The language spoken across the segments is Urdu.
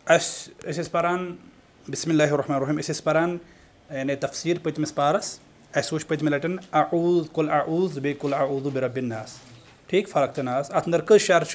अस परान बिस्मिल्लाहिर्रहमानिर्रहीम अस परान यानी तफसीर पतमिस पारस अस वुच पतम लटन अऊज़ कुल अऊज़ बे कुल अऊज़ु बिरब्बिन नास ठीक फ़र्क तो नास अत अंदर कस शर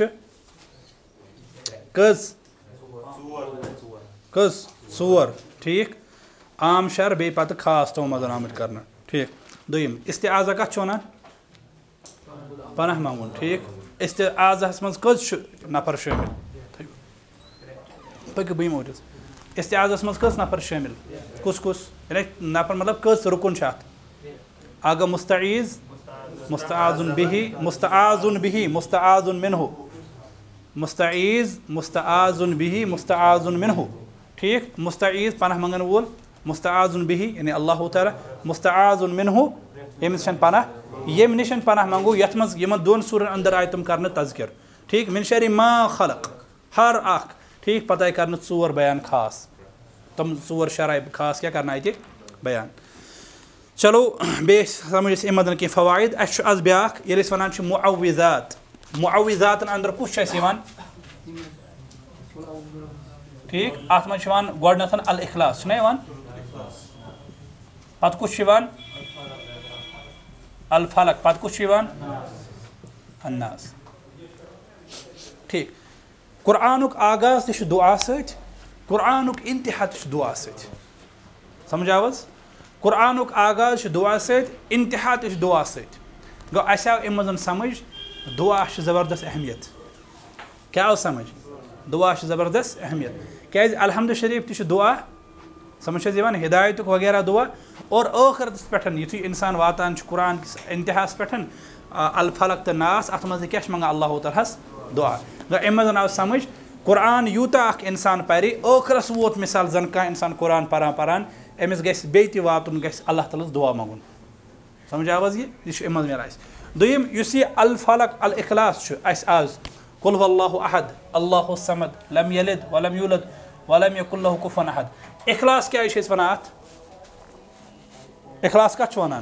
कस ोर ठीक आम शर बे पत खास तो मज आमत कर ठीक दुम इस्तिआज़ा कत वन पनाह मंगुन ठीक इस्तिआज़ास मज कस नफर शामिल पक बी मोट इस्तिआज़ास मज कस नफर शामिल कुस कुस नफर मतलब कस रुकन आगा मुस्तईज़ मुस्तआज़ुन बिही मुस्तआज़ुन बिही मुस्तआज़ुन मिन्हु मुस्तईज़ मुस्तआज़ुन बिही मुस्तआज़ुन मिन्हु ठीक मुस्तईज़ पनाह मंगन वोल मुस्तआज़ुन बिही यानी अल्लाह ताला मुस्तआज़ुन मिन्हु यमिस पनाह यम निश पनाह मंगो यथ मज यमन दोन सूरन अंदर आय तुम कर तज़किर ठीक मिन शर्रि मा खलक हर अख ठीक पता आय कर ोर बयान खास तम ोर शराय खास क्या करना ये बयान चलो बे समझ अमन की फ़वाइद अज ब्या ये वन मुअव्विज़ात मुअव्विज़ातन अंदर कुछ ठीक अत मन गोडनथ अल इखलास पत कुछ अल फलक पत कुछ अन्नास ठीक कुरानुक आगाज तह दुआ सत कुरानुक इंतहा तह दुआ सत समझ आवज कुरानुक आगाज दुआ सत इंतहा तह दुआ सत गो अस आव अम समझ दुआ ज़बरदस्त अहमियत क्या आव समझ दुआ ज़बरदस्त अहमियत क्या अलहम्द शरीफ तह दुआ समझ हिदायत वगैरह दुआ और आखिरत पे युथु इंसान वातान कुरान किस इंतहास पे अल फलक तो नास अत मज क्या मंगान अल्लाह तआलास दुआ अम आव समझ कुरान यूता इंसान परि आखिरस वोत मिसाल जन कह इंसान कुरान परान परान अमिस गस बे वातुन गस अल्लाह तआलास दुआ मंगुन समझ आवज यह अम मिल दुम यह अल फलक अल इखलास आज कुल हुवल्लाहु अहद अल्लाहु समद लम यलिद वलम यूलद वलम यकुल लहु कुफुवन अहद इखलास क्या वन अत इखलास कत वन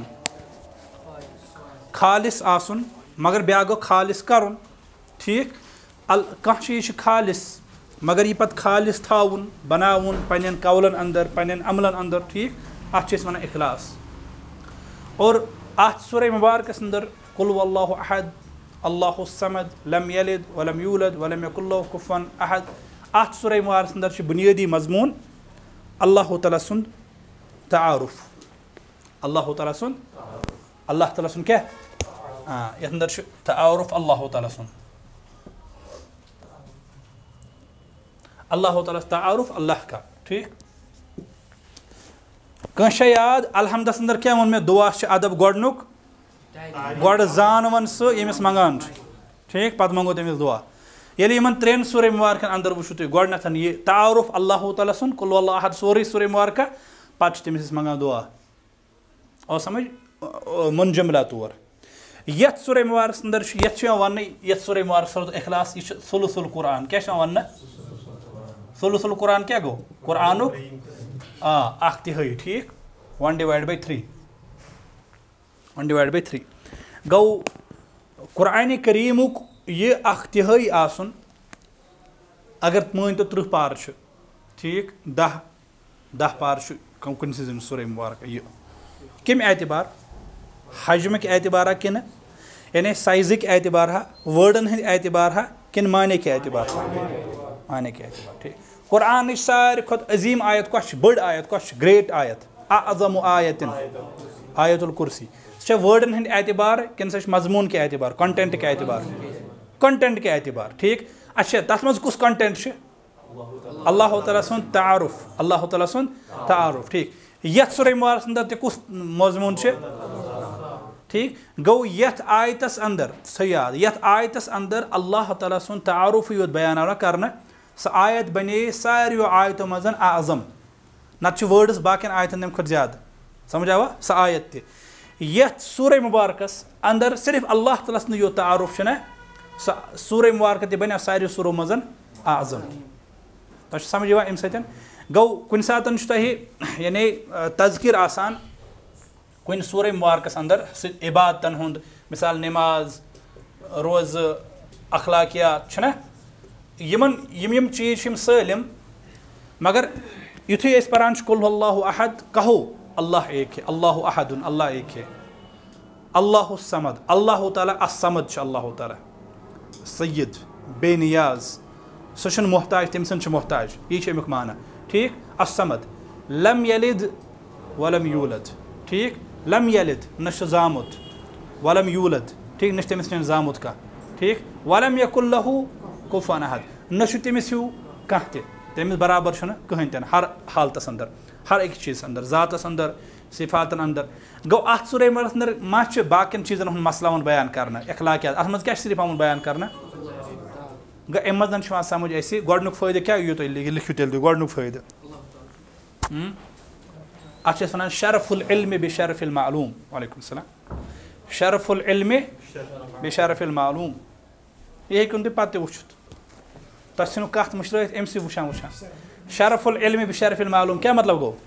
खालिस आसुन मगर ब्या गो खालिस करुन ठीक कह चीज़ खालिस मगर यह पत खालिस थाउन बनाउन पन्न कौलन अंदर पन्न अमलन अंदर ठीक अत वन इखलास और अत सूरह मुबारकस अंदर कुल हुवल्लाहु अहद अल्लाहु समद लम यलिद वलम यूलद वलम यकुल लहु कुफुवन अहद अत सूरह मुबारकस अंदर बुनियादी मजमून अल्लाह ताला सुंद तारुफ अल्लाह ताला सुन क्या ये अंदर तारुफ अल्लाह ताला सुन अल्लाह ताला तारुफ अल्लाह का ठीक कह याद अलहमदस अंदर क्या वो मे दुआ अदब गोडनुक गोड जान वन सह यमिस मंगान ठीक पत मंगो तमिस दुआ ये इन त्रेन सूरह मुबारकन अंदर वो तुम गोडनथ यह तारुफ अल्लाह ताला सुन कुल हुवल्लाहु अहद सोरे सूरह मुबारक पे तमिस मंगान दुआ और समझ मुनजमला तौर ये सूरह मुबारक अंदर ये वन ये सूरह मुबारक सूरत इखलास यह सुलुसुल कुरान क्या वन सुलुसुल कुरान क्या गो कुरानुक अख तिहाई ठीक 1/3 गो कुरान करीमुक यह अख तिहाई आसन अगर मान तो 30 पार ठीक 10 पार कुन सूरह मुबारक यह कम एतबार हजमक एतबार कि यानी साइज़िक एतबार वर्डन हंद एतबार कि माने के एतबार माने के एतबार ठीक कुरान सारे खुद अजीम आयत कश बड़ आयत कश ग्रेट आयत अज़म आयतिन आयतुल कुर्सी वर्डन हंद एतबार कि सह मजमून के एतबार कंटेंट के एतबार ठीक अच्छा तथ मज कुस कंटेंट अल्लाह ताला सुन तारुफ अल्लाह ताला सुन तारुफ ठीक यथ सूरह मुबारक अंदर तुस मजमून ठीक गो यथ आयतस अंदर सयाद यथ आयतस अंदर अल्लाह ताला सुन तारुफ योत बयान करना स आयत बने सारियो आयतों मजन आज़म नत वर्ड्स बाकिन आयतन तम खुद ज्यादा समझ आवा स आयत त यथ सूरह मुबारकस अंदर सिर्फ अल्लाह ताला सुन यो तारुफ सूरह मुबारक त बने सारियो सूरों मजन आज़म तो समझ अम सतन गो कुन सातन यानी तज़किर आसान कुन सूरह मुबारकस अंदर इबादतन हुंद मिसाल नमाज रोज़ अखलाकियात यम चीज़ सलम मगर युथुई अस परान कुल हुवल्लाहु अहद कहो अल्लाह एक है, अल्लाहु अहदुन अल्लाह एक है, अल्लाहु समद अल्लाह ताला असमद अल्लाह ताला सय्यद बेनियाज सह मोहताज तम सन मोहताज यह अमुक माना ठीक। असमद लम यलिद वलम यूलद ठीक, लम यलिद न जामुत वलम यूलद ठीक, न तमिस जामुत कह ठीक, वलम यकुल लहु कुफुवन अहद न तमिस हूँ कह तमिस बराबर कहीं तन हर हालतस अंदर हर एक चीज़ अंदर ज़ातस अंदर सिफातन अंदर। गो अत सूरह अंदर मा बाकिन चीज़न हूँ मसला बयान करना अखलाकियात अत मज क्या सिर्फ आमुन बयान करना गो अम मज समझ ऐसे गोडनुक फ़ायदे क्या यू तुम लिखियो तेल गोडनुक फ़ायदे अत वन शरफुल इल्म बिशरफिल मालूम वालेकुम सलाम शरफुल इल्म बिशरफिल मालूम यह हेकुन तुम पत्ते वुचित तुम कत मुशरत अम सी वुचान वुचान शरफुल इल्म बिशरफिल मालूम क्या मतलब गो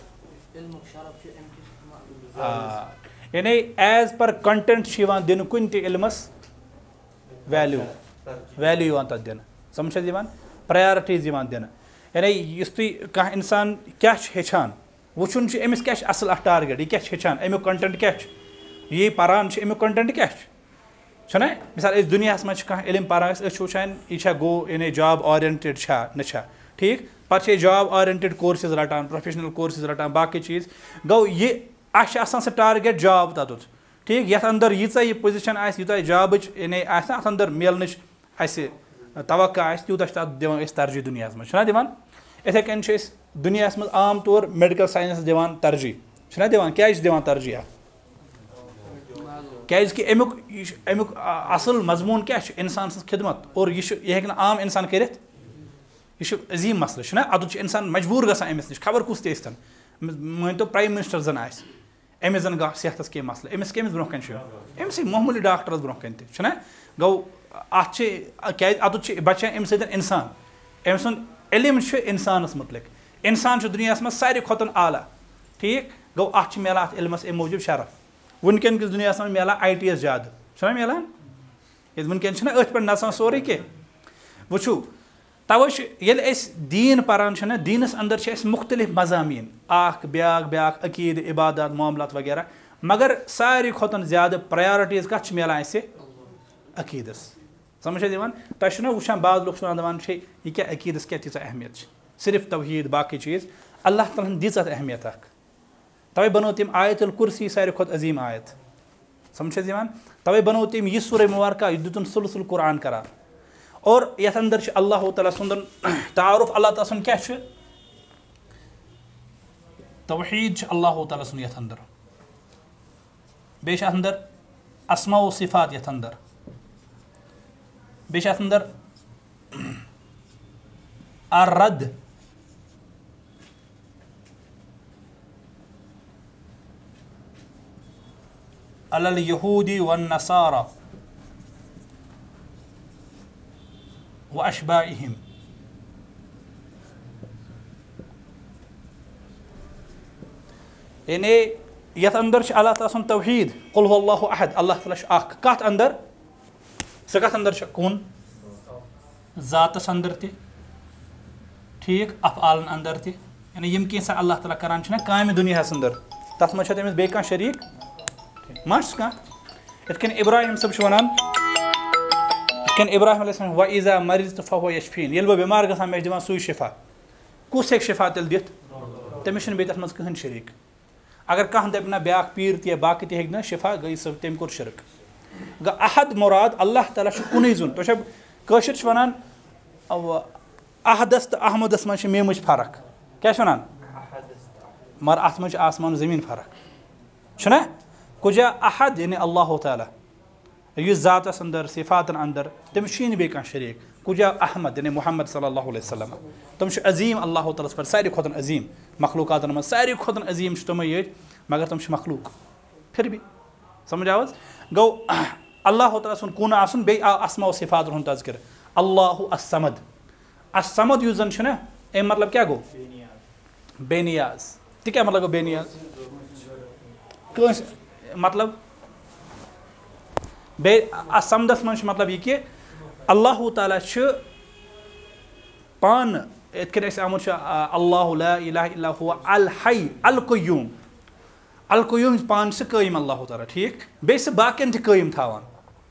यानी एज पर कंटेंट दिन कुन इल्मस वैल्यू वैल्यू तक दिन समझ प्रायोरिटीज दिन यानी इस कह इंसान क्या हेचान वुचुन अमिस क्या असल अ टारगेट यह क्या हेचान अमुक कंटेंट क्या ये पारान अमुक कंटेंट क्या छना मिसाल दुनिया मज कह इल्म पारान वुचान यह गो यानी जॉब ओरिएंटेड न ठीक पे जॉब ओरिएंटेड कोर्सेज रटान प्रोफेशनल कोर्सेज रटान बाकी चीज़ गो ये सह टारगेट जॉब तत ठीक ये अंदर यीचा यह पोजिशन यूत जॉब यानी अत अंदर मिलन तवक्का तूत दिवान तरजीह दुनिया मना दिवान इथे कन दुनिया मज आम तौर मेडिकल साइंस दिवान तरजीह दिवान क्या दिवान तरजीह क्या अमुक असल मजमून क्या इंसान खिदमत और यह आम इंसान कर यह अजीम मसल अदुत इंसान मजबूर गसान अमिस नश खबर कुस तन मान तो प्राइम मिनिस्टर जन अमिस जन गा सेहत कह मसल अमिस कमिस ब्रोह कन अमस मामूली डॉक्टरस ब्रोह कन गो क्या अदुत बचान अम सत इंसान अम सुन इल्म इंसानस मुतलिक इंसान दुनिया मज सारे खुद आला ठीक गो अत मिलान अत इल्मस अम मूजूब शरफ वनकन किस दुनिया मज मिलान ITS ज्यादा मिलान वनकन अथ पे नसान सोरे कह वुचू तवे दीन पारान दीनस अंदर मुख्तलिफ मजामीन ब्या अकीद इबादत मामलात वगैरह मगर सारी खुद ज्यादा प्रायोरिटीज कत मिलान अकीदस समझ दिवान तुम वुचान बाज लोग दपान यह क्या अकीदस क्या तीस अहमियत सिर्फ तौहीद बाकी चीज़ अल्लाह ताला दीज अहमियत तवे बनो तम आयतुल कुर्सी सारी खुद अजीम आयत समझ दिवान तवे बनो तम यह सूरह मुबारक यह दुतन सुलसुल कुरान करार और यथ अंदर अल्लाह ताला सुंदन तारुफ अल्लाह ताला सुन क्या तौहीद अल्लाह ताला सुन यथ अंदर बेश अंदर अस्मा व सिफात यथ अंदर बेश अंदर अर्रद अलल यहूदी वन नसारा व अशबाइहिम यानी यथ अंदर अल्लाह ताला सुन तौहीद कुल हुवल्लाहु अहद अल्लाह ताला कत अंदर सह कत अंदर कौन ज़ातस अंदर त ठीक अफ़आलन अंदर त यानी यम कैसा अल्लाह ताला करान काम दुनिया अंदर तथ मज तमिस बे कह शरीक मस कह इतकन इब्राहिम सब वनान इतकन इब्राहिम अलैहिस्सलाम व इज़ा मरिज़तु फहुव यशफीन ये बह बीमार गसान मे दिवान सुई शिफा कुस हेक शिफा तेल दित तमिस बे तथ मज कहन शरीक अगर कह दप ना ब्या पीर त बाकी त हेक शिफा गई सब तम कोर शिरक ग अहद मुराद अल्लाह ताला कुन जुन तो कशर वनान अहदस तो अहमदस मज मेम फर्क क्या वनान मगर अत मज आसमान ज़मीन फर्क कुजा अहद यानी अल्लाह ताला यह ज़ातस अंदर सिफातन अंदर तमिस बे कह शरीक कुजा अहमद यानी मुहम्मद सल्लल्लाहु अलैहि वसल्लम तम अजीम अल्लाह ताला पर सारी खुद अजीम मखलूक़ात मज सारी खुद अजीम तम ये मगर तम मखलूक फिर भी समझ आवज गो अल्लाह ताला सुन कुन आसन बे अस्मा व सिफात हुन तज़किर अल्लाहु अस्समद अस्समद युस जन अम मतलब क्या गो बेनियाज त क्या मतलब गो बेनियाज मतलब बे असमदस मज मतलब यह कि अल्लाह ताला पान یِتھ کٔنۍ اَسہِ آمُت چھُ اللہ لا الہ الا هو الحی القیوٗم القیوٗم پانہٕ چھِ قٲیِم اللہ تعالیٰ ٹھیٖک بیٚیہِ چھِ باقین تہِ قٲیِم تھاوان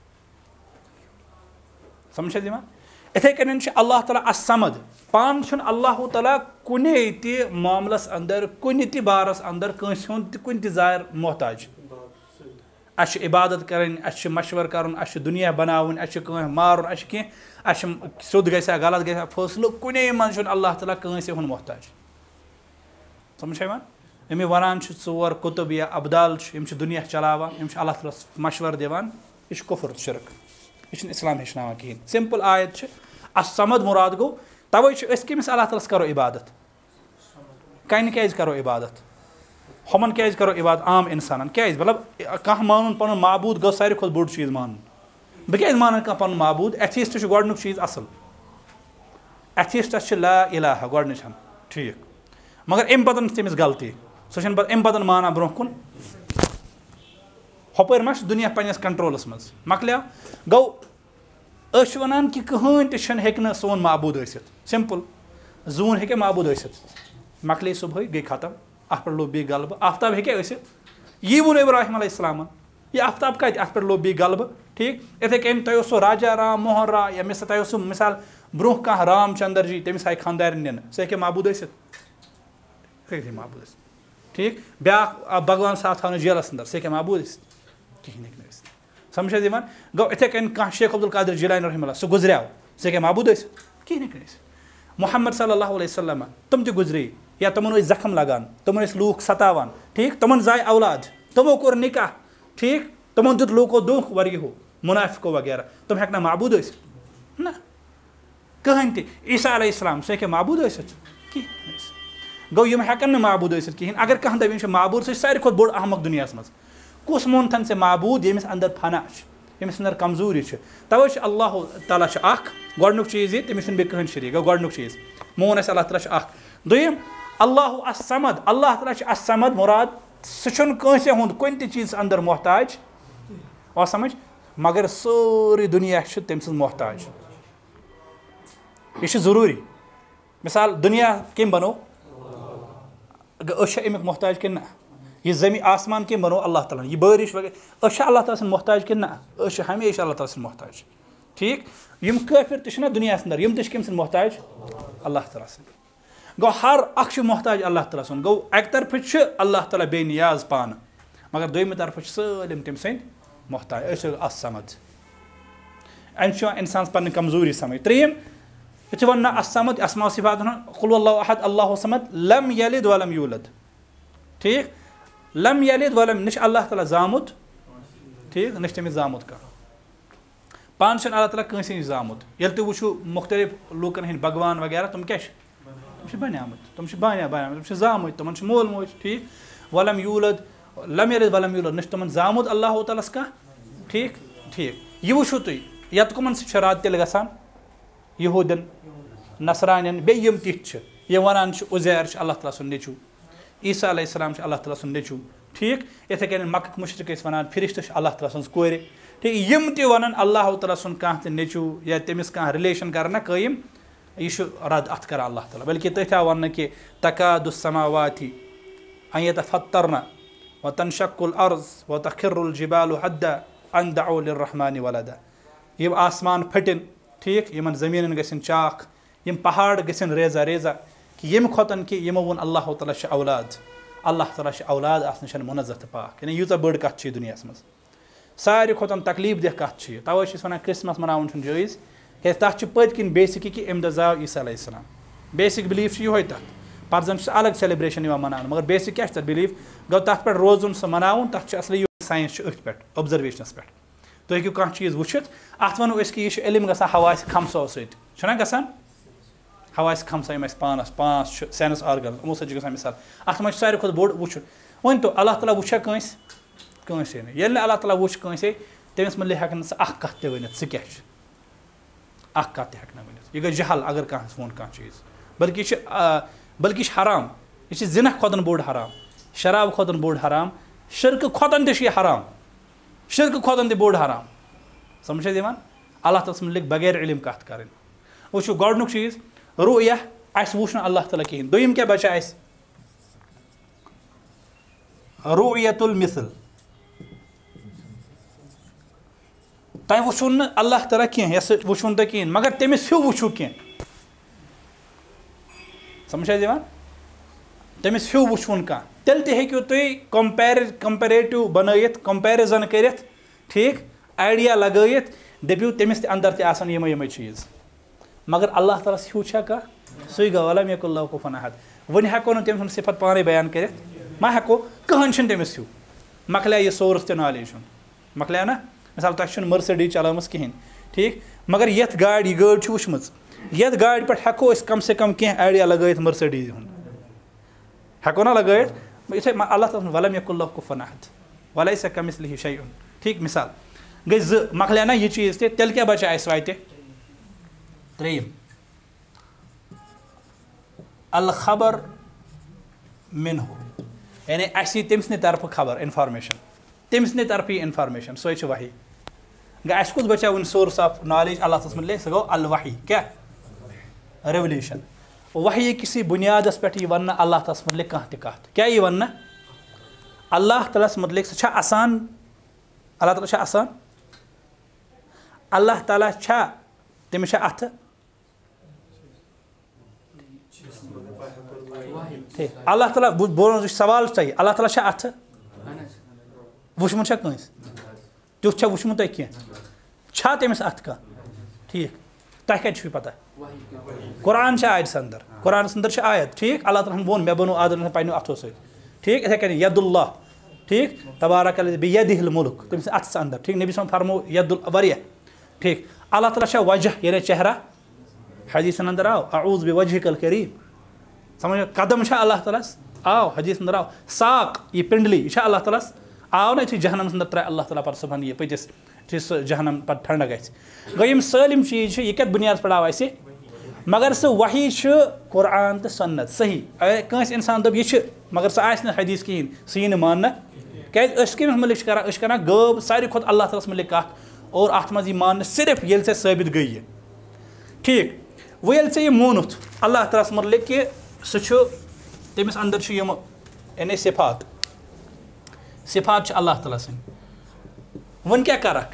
سمجھ چھِ یِوان یِتھَے کٔنۍ چھُ اللہ تعالیٰ الصمد پانہٕ چھُنہٕ اللہ تعالیٰ کُنے تہِ معاملس انٛدر کُنہِ تہِ بارس انٛدر کٲنٛسہِ ہُنٛد تہِ کُنہِ تہِ زارِ محتاج اَسہِ چھِ عبادت کرٕنۍ اَسہِ چھُ مشور کرُن اَسہِ چھُ دُنیا بناوُن اَسہِ چھُ کٲنٛسہِ مارُن اَسہِ چھُ کینٛہہ اَسہِ چھُ سیوٚد گژھِ ہا غلط گژھِ ہا فٲصلہٕ کُنے منٛز چھُنہٕ اللہ تعالیٰ کٲنٛسہِ ہُنٛد محتاج سمجھ چھا یِوان یِم یہِ وَنان چھِ ژور قُطب یا ابدال چھِ یِم چھِ دُنیا چلاوان یِم چھِ اللہ تعالیٰ ہس مشور دِوان یہِ چھُ کُفر شرک یہِ چھُنہٕ اِسلام ہیٚچھناوان کِہینۍ سمپل آیت چھِ الصمد مُراد گوٚو تَوے چھِ أسۍ کٔمِس اللہ تعالیٰ ہس کرو عبادت کَنہِ کیازِ کرو عبادت ہُمن کیازِ کرو عبادت عام اِنسانن کیازِ مطلب کانٛہہ مانُن پنُن معبوٗد گوٚو ساروی کھۄتہٕ بوٚڑ چیٖز مانُن بہٕ کیازِ مانن کانٛہہ پنُن معبوٗد ایتھیٖسٹ چھُ گۄڈنیُک چیٖز اصل ایتھیٖسٹس چھِ لا الہ گۄڈنِچ ٹھیٖک مگر امہِ پتہٕ چھِ تٔمِس غلطی سُہ چھُنہٕ پتہٕ امہِ پتہٕ مانان برونٛہہ کُن ہُپٲرۍ ما چھُ دُنیا پنٕنِس کنٹرولس منٛز مۄکلیو گوٚو أسۍ چھِ وَنان کہِ کٕہٕنۍ تہِ چھُنہٕ ہیٚکہِ نہٕ سون معبوٗد ٲسِتھ سمپل زوٗن ہیٚکیٛاہ معبوٗد ٲسِتھ مۄکلے صُبحٲے گٔے ختم اَتھ پٮ۪ٹھ لوٚب بیٚیہِ غلبہٕ آفتاب ہیٚکیٛاہ ٲسِتھ یی ووٚن ابراہیم علیہ السلامن یہِ آفتاب کَتہِ اَتھ پٮ۪ٹھ لوٚب بیٚیہِ غلبہٕ ٹھیٖک یِتھَے کٔنۍ تۄہہِ اوسوُ راجا رام موہن راے یا تۄہہِ اوسوُ مِثال برونٛہہ کانٛہہ رام چندر جی تٔمِس آیہِ خانٛدارٮ۪ن نِنہٕ سُہ ہیٚکیٛاہ معبوٗد ٲسِتھ ہیٚکہِ معبوٗد ٲسِتھ ٹھیٖک بیٛاکھ بھگوان صاحب تھاونہٕ جیلس انٛدر سُہ ہیٚکیٛاہ معبوٗد ٲسِتھ کِہینۍ ہیٚکہِ نہٕ ٲسِتھ سمجھ حظ یِوان گوٚو یِتھَے کٔنۍ کانٛہہ شیخ عبدالقادر جیلانی رحمہ اللہ سُہ گُزریو سُہ ہیٚکیٛاہ معبوٗد ٲسِتھ کِہینۍ ہیٚکہِ نہٕ ٲسِتھ محمد صلی اللہ علیہ وسلم تِم تہِ گُزرے یا تِمن ٲسۍ زخم لگان تِمن ٲسۍ لوٗکھ ستاوان ٹھیٖک تِمن زاے اولاد تِمو کوٚر نِکاح ٹھیٖک تِمن دیُت لوٗکو دھوکہٕ واریاہو مُنافِقو وغیرہ تِم ہیٚکنا معبوٗد ٲسِتھ نہ کٕہٕنۍ تہِ عیٖسا علیہ السلام سُہ ہیٚکیٛاہ معبوٗد ٲسِتھ کِہینۍ نہٕ ٲسِتھ گوٚو یِم ہیٚکن نہٕ معبوٗد ٲسِتھ کِہینۍ اگر کانٛہہ دَپہِ یِم چھِ معبوٗد سُہ چھُ ساروی کھۄتہٕ بوٚڑ احمق دُنیاہس منٛز کُس مونتھن ژےٚ معبوٗد ییٚمِس انٛدر فنا چھِ ییٚمِس انٛدر کمزوٗری چھِ تَوے چھُ اللہ تعالیٰ چھُ اکھ گۄڈنیُک چیٖز یہِ تٔمِس چھُنہٕ بیٚیہِ کٕہٕنۍ شریٖک گوٚو گۄڈنیُک چیٖز مون اَسہِ اللہ تعالیٰ چھُ اکھ دوٚیِم اللہ الصمد اللہ تعالیٰ چھُ الصمد مُراد سُہ چھُنہٕ کٲنٛسہِ ہُنٛد کُنہِ تہِ چیٖزَس انٛدر محتاج آو سمجھ مگر سورُے دُنیا چھُ تٔمۍ سٕنٛز محتاج یہِ چھُ ضروٗری مِثال دُنیا کٔمۍ بنوو أسۍ چھا امیُک محتاج کِنہٕ نہ یہِ زٔمیٖن آسمان کٔمۍ بنوو اللہ تعالیٰ ہن یہِ بٲرِش وغیرہ أسۍ چھا اللہ تعالیٰ سٕنٛدۍ محتاج کِنہٕ نہ أسۍ چھِ ہمیشہِ اللہ تعالیٰ سٕنٛدۍ محتاج ٹھیٖک یِم کٲفِر تہِ چھِنہ دُنیاہس انٛدر یِم تہِ چھِ کٔمۍ سٕنٛدۍ محتاج اللہ تعالیٰ سٕنٛدۍ گوٚو ہر اکھ چھُ محتاج اللہ تعالیٰ سُنٛد گوٚو اَکہِ طرفہٕ چھُ اللہ تعالیٰ بے نیاز پانہٕ مگر دوٚیمہِ طرفہٕ چھِ سٲلِم تٔمۍ سٕنٛدۍ محتاج أسۍ چھِ الصمد اَمہِ چھُ یِوان اِنسانَس پنٕنۍ کمزوٗری سمجھ ترٛیٚیِم یُتھُے وَنو الصمد اسماء صفاتن ہُنٛد قُل اللہ احد اللہ صمد لم یلد ولم یوٗلد ٹھیٖک لم یلد ولم نہ چھُ اللہ تعالیٰ زامُت ٹھیٖک نہ چھُ تٔمِس زامُت کانٛہہ پانہٕ چھُنہٕ اللہ تعالیٰ کٲنٛسہِ نِش زامُت ییٚلہِ تُہۍ وٕچھِو مُختٔلِف لوٗکن ہٕنٛدۍ بھگوان وغیرہ تِم کیٛاہ چھِ تِم چھِ بنیمٕتۍ تِم چھِ بنیمٕتۍ تِم چھِ زامٕتۍ تِمن چھُ مول موج ٹھیٖک ولم یوٗلد لم یلد ولم یوٗلد نہ چھُ تِمن زامُت اللہ تعالیٰ ہس کانٛہہ ٹھیٖک ٹھیٖک یہِ وٕچھِو تُہۍ یَتہٕ کٕمن سۭتۍ چھِ راتہٕ تِلہٕ گژھان یہوٗدٮ۪ن نصرانٮ۪ن بیٚیہِ یِم تِتھۍ چھِ یِم وَنان چھِ عُزیر چھُ اللہ تعالیٰ سُنٛد نیٚچوٗ عیٖسا علیہ السلام چھُ اللہ تعالیٰ سُنٛد نیٚچوٗ ٹھیٖک یِتھَے کٔنۍ مکٕکۍ مُشرِق ٲسۍ وَنان فِرِشتہٕ چھِ اللہ تعالیٰ سٕنٛز کورِ ٹھیٖک یِم تہِ وَنان اللہ تعالیٰ سُنٛد کانٛہہ تہِ نیٚچوٗ یا تٔمِس کانٛہہ رِلیشن کرنا قٲیِم یہِ چھُ رد اَتھ کران اللہ تعالیٰ بلکہِ تٔتھۍ آو وَننہٕ کہِ تقادُ السماواتی ان یتفطرن وتنشق الارض وتخر الجبال حدا ان دعوا للرحمن ولدا یِم آسمان پھٔٹِن ٹھیٖک یِمن زٔمیٖنن گژھن چاکھ یِم پہاڑ گژھن ریزا ریزا کہِ ییٚمہِ کھۄتہٕ کہِ یِمو ووٚن اللہ تعالیٰ چھُ اولاد اللہ تعالیٰ چھُ اولاد آسنہٕ چھنہٕ مُنزہ تہٕ پاک یعنی ییٖژاہ بٔڑ کتھ چھِ یہِ دُنیاہس منٛز ساروی کھۄتہٕ تکلیٖف دہ کتھ چھِ یہِ تَوے چھِ أسۍ وَنان کرسمس مناوُن چھُنہٕ جٲیِز کیازِ تَتھ چھُ پٔتۍ کِنۍ بیسِک یہِ کہِ اَمہِ دۄہ زاو عیٖسا علیہ السلام بیسِک بِلیٖف چھُ یِہوے تَتھ پتہٕ زن چھُ سُہ الگ سیلِبریشن یِوان مناونہٕ مگر بیسِک کیاہ چھُ تَتھ بِلیٖف گوٚو تَتھ پٮ۪ٹھ روزُن سُہ مناوُن تَتھ چھُ اصلی یِہوے ساینس چھُ أتھۍ پٮ۪ٹھ اوبزرویشنس پٮ۪ٹھ تُہۍ ہیٚکِو کانٛہہ چیٖز وٕچھِتھ اَتھ وَنو أسۍ کہِ یہِ چھُ علم گژھان حواسہِ خمسو سۭتۍ چھُنہ گژھان حواسہِ خمسا یِم اَسہِ پانٛژھ چھُ سینس آرگن یِمو سۭتۍ چھُ گژھان مِثال اَتھ منٛز چھُ ساروی کھۄتہٕ بوٚڑ وٕچھُن ؤنۍ تو اللہ تعالیٰ وٕچھا کٲنٛسے نہٕ ییٚلہِ نہٕ اللہ تعالیٰ وٕچھ کٲنٛسے تٔمِس مُتعلِق ہٮ۪کہِ نہٕ سُہ اکھ کتھ تہِ ؤنِتھ سُہ کیاہ چھُ اکھ کتھ تہِ ہٮ۪کہِ نہٕ ؤنِتھ یہِ گٔے جہل اگر کانٛہہ ووٚن کانٛہہ چیٖز بلکہِ یہِ چھُ حرام یہِ چھُ زِنا کھۄتہٕ بوٚڑ حرام شراب کھۄتہٕ بوٚڑ حرام شرکہٕ کھۄتہٕ تہِ چھُ یہِ حرام شرکہٕ کھۄتہٕ تہِ بوٚڑ حرام سمجھ حظ یِوان اللہ تعالیٰ ہس مُتعلِق بغیر علم کتھ کرٕنۍ وٕچھِو گۄڈنیُک چیٖز رُیہ اَسہِ وٕچھ نہٕ اللہ تعالیٰ کِہیٖنۍ. دوٚیِم کیٛاہ بَچہِ اَسہِ؟ رُعیتُل مِثل. تۄہہِ وٕچھوُن نہٕ اللہ تعالیٰ کینٛہہ, یۄس وٕچھوُن تۄہہِ کِہیٖنۍ, مگر تٔمِس ہیوٗ وٕچھو کینٛہہ. سمجھ حظ یِوان؟ تٔمِس ہیوٗ وٕچھوُن کانٛہہ. تیٚلہِ تہِ ہیٚکِو تُہۍ کَمپیریٹِو بَنٲیِتھ, کَمپیرِزَن کٔرِتھ, ٹھیٖک, آیڈیا لگٲیِتھ, دٔپِو تٔمِس تہِ اَندَر تہِ آسان یِمَے چیٖز. مگر اللہ تعالیٰ ہَس ہیوٗ چھا کانٛہہ؟ سُے گوٚو وَلَم یَکُن لَہُ کُفُوًا احد. وۄنۍ ہٮ۪کو نہٕ تٔمۍ سُنٛد صفت پانَے بیان کٔرِتھ, ما ہٮ۪کو, کٕہٕنۍ چھُنہٕ تٔمِس ہیوٗ. مۄکلیٛاے یہِ سورٕس تہِ نالیج ہُنٛد, مۄکلیٛاو نا؟ مِثال تۄہہِ چھُنہٕ مٔرسٕڈیٖز چَلٲمٕژ کِہیٖنۍ, ٹھیٖک, مگر یَتھ گاڑِ یہِ گٲڑۍ چھِ وٕچھمٕژ, یَتھ گاڑِ پٮ۪ٹھ ہٮ۪کو أسۍ کَم سے کَم کینٛہہ آیڈیا لگٲیِتھ مٔرسٕڈیٖز ہُنٛد, ہٮ۪کو نا لگٲیِتھ. یِتھَے اللہ تعالیٰ وَلَم یَکُن لَہُ کُفُوًا احد, وَلَیسَ کَمِثلِهِ شَیْءٌ. ٹھیٖک, مِثال گٔے 2, مۄکلیٛاو نا یہِ چیٖز تہِ. تیٚلہِ کیٛاہ بَچہِ اَسہِ وَتہِ؟ 3, الخبر مِنہُ, یعنی اَسہِ یی تٔمۍ سٕنٛدِ طرفہٕ خبر, اِنفارمیشَن, تٔمۍ سٕنٛدِ طرفہٕ یی اِنفارمیشَن, سۄے چھِ وحی. گٔے اَسہِ کُس بَچیو وٕنہِ سورٕس آف نالیج اللہ تعالیٰ ہَس مُتعلِق؟ سُہ گوٚو الوحی. کیٛاہ؟ ریٚولیوٗشَن. وحی کِسی بُنیادَس پٮ۪ٹھ یی وَننہٕ اللہ تعالیٰ ہَس مُتعلِق کانٛہہ تہِ کَتھ. کیٛاہ یی وَننہٕ؟ اللہ تعالیٰ ہَس مُتعلِق سُہ چھا آسان؟ اللہ تعالیٰ چھا آسان؟ اللہ تعالیٰ چھا, تٔمِس چھا اَتھٕ؟ اللہ تعالیٰ, بہٕ سوال چھُ تۄہہِ, اللہ تعالیٰ چھا اَتھٕ؟ وٕچھمُت چھا کٲنٛسہِ؟ تیُتھ چھا وٕچھمُت تۄہہِ کینٛہہ؟ چھا تٔمِس اَتھٕ کانٛہہ؟ ٹھیٖک, تۄہہِ کَتہِ چھُو پَتہ؟ قرآن چھِ آیتَس اَندَر, قرآنَس اَندَر چھِ آیت, ٹھیٖک, اللہ تعالیٰ ہَن ووٚن مےٚ بَنوو آدم پنٛنیو اَتھو سۭتۍ, ٹھیٖک, یِتھَے کٔنۍ ید اللہ, ٹھیٖک, تبارک الذی بیدِہِ المُلک, تٔمِس اَتھَس اَندَر, ٹھیٖک, نبی صٲبَن فرموو ید واریاہ, ٹھیٖک. اللہ تعالیٰ چھا وجہ, یعنی چہرہ, حدیٖثَن اَندَر آو اعوذ بِوجہِکَ الکریٖم, سمجھ, قدم چھا اللہ تعالیٰ ہَس؟ آو, حدیٖثَس اَندَر آو. ساق, یہِ پِنڈلی, یہِ چھا اللہ تعالیٰ ہَس؟ آو نا, یُتھُے جہنمَس اَندَر ترٛایہِ اللہ تعالیٰ پَتہٕ صُبحن یہِ پٔتِس, یُتھُے سُہ جہنم پَتہٕ ٹھنٛڈٕ گژھِ. گوٚو یِم سٲلِم چیٖز چھِ, یہِ کَتھ بُنیادَس پٮ۪ٹھ آو اَسہِ؟ مگر سُہ وحی چھُ قرآن تہٕ سُنت, صحیح. اگر کٲنٛسہِ اِنسان دوٚپ یہِ چھِ, مگر سُہ آسہِ نہٕ حدیٖث کِہیٖنۍ, سُہ یی نہٕ ماننہٕ. کیٛازِ أسۍ کٔمِس مُتعلِق چھِ کَران؟ أسۍ چھِ کَران غٲب ساروی کھۄتہٕ اللہ تعالیٰ ہَس مُتعلِق کَتھ, اور اَتھ منٛز یی ماننہٕ صرف ییٚلہِ ژےٚ ثٲبِت گٔیہِ یہِ, ٹھیٖک. وۄنۍ ییٚلہِ ژےٚ یہِ مونُتھ اللہ تعالیٰ ہَس مُتعلِق کہِ سُہ چھُ, تٔمِس اَندَر چھُ یِمہٕ, یعنی صِفات, صِفات چھِ اللہ تعالیٰ سٕنٛدۍ. وۄنۍ کیٛاہ کَرَکھ؟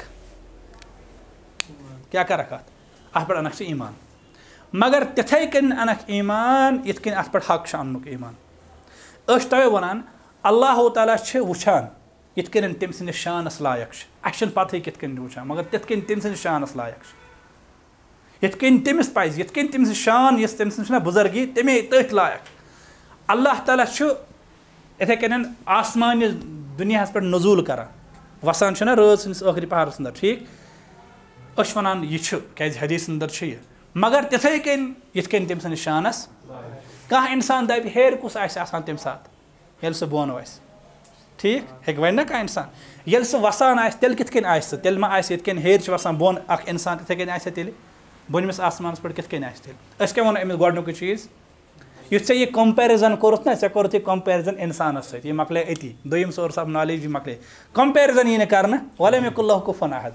کیٛاہ کَرَکھ اَتھ؟ اَتھ پٮ۪ٹھ اَنَکھ ژٕ ایٖمان, مگر تِتھَے کٔنۍ اَنَکھ ایٖمان یِتھ کٔنۍ اَتھ پٮ۪ٹھ حق چھُ اَننُک ایٖمان. أسۍ چھِ تَوَے وَنان اللہُ تعالیٰ چھِ وٕچھان یِتھ کٔنۍ تٔمۍ سٕنٛدِس شانَس لایق چھِ. اَسہِ چھِنہٕ پَتہٕے کِتھ کٔنۍ وٕچھان, مگر تِتھ کٔنۍ تٔمۍ سٕنٛدِس شانَس لایق چھِ, یِتھ کٔنۍ تٔمِس پَزِ, یِتھ کٔنۍ تٔمۍ سٕنٛز شان یۄس تٔمۍ سٕنٛز چھِنہ بُزرگی, تَمے تٔتھۍ لایق. اللہ تعالیٰ چھُ یِتھَے کٔنۍ آسمانہِ دُنیاہَس پٮ۪ٹھ نزوٗل کَران, وَسان چھُنہ رٲژ سٕنٛدِس ٲخری پَہرَس اَندَر, ٹھیٖک. أسۍ چھِ وَنان یہِ چھُ, کیٛازِ حدیٖثَس اَندَر چھُ یہِ, مگر تِتھَے کٔنۍ یِتھ کٔنۍ تٔمۍ سٕنٛدِس شانَس. کانٛہہ اِنسان دَپہِ ہیرِ کُس آسہِ آسان تَمہِ ساتہٕ ییٚلہِ سُہ بۄن وَسہِ, ٹھیٖک, ہیٚکہِ وَنہِ نا کانٛہہ اِنسان. ییٚلہِ سُہ وَسان آسہِ تیٚلہِ کِتھ کٔنۍ آسہِ سُہ؟ تیٚلہِ ما آسہِ یِتھ کٔنۍ ہیرِ چھِ وَسان بۄن اَکھ اِنسان, تِتھَے کٔنۍ آسہِ ہا تیٚلہِ بۄنمِس آسمانَس پٮ۪ٹھ کِتھ کٔنۍ آسہِ تیٚلہِ؟ أسۍ کیٛاہ وَنو أمِس گۄڈنیُکُے چیٖز؟ یُتھ ژےٚ یہِ کَمپیرِزَن کوٚرُتھ نا, ژےٚ کوٚرُتھ یہِ کَمپیرِزَن اِنسانَس سۭتۍ, یہِ مۄکلے أتی. دوٚیِم سورٕس آف نالیج یہِ مۄکلے. کَمپیرِزَن یی نہٕ کَرنہٕ, وَلَم یَکُن لَہُ کُفُوًا احد.